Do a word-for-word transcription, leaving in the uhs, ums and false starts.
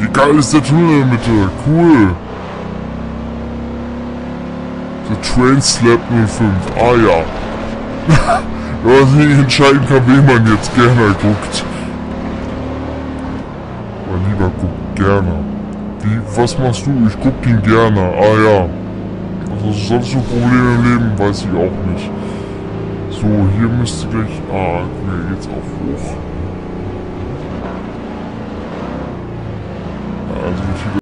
Wie geil ist der Tunnel in der Mitte? Cool. The Train Slap null fünf. Ah ja. Wenn man sich nicht entscheiden kann, wen man jetzt gerne guckt. Oder lieber guckt gerne. Wie, was machst du? Ich guck den gerne. Ah ja. Was hast du sonst für Probleme im Leben? Weiß ich auch nicht. So, hier müsste gleich... Ah, hier geht's auch hoch. Also,